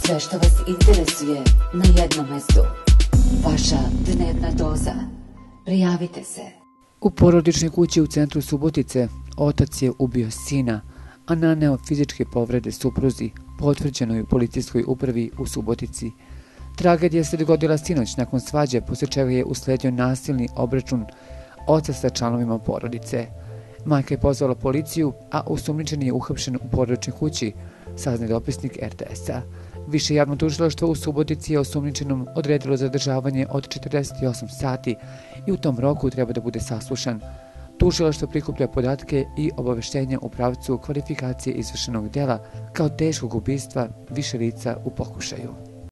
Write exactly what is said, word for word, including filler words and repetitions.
Sve što vas interesuje na jednom mestu. Vaša dnevna doza. Prijavite se. U porodičnoj kući u centru Subotice otac je ubio sina, a naneo fizičke povrede supruzi, potvrđeno je u policijskoj upravi u Subotici. Tragedija se dogodila sinoć nakon svađe, posle čega je usledio nasilni obračun oca sa članovima porodice. Majka je pozvala policiju, a osumnjičeni je uhapšen u porodičnoj kući, saznaje dopisnik er te esa. Više javno tužilaštvo u Subotici je osumnjičenom odredilo zadržavanje od četrdeset osam sati i u tom roku treba da bude saslušan. Tužilaštvo prikuplja podatke i obaveštenja u pravcu kvalifikacije izvršenog dela kao teškog ubistva više lica u pokušaju.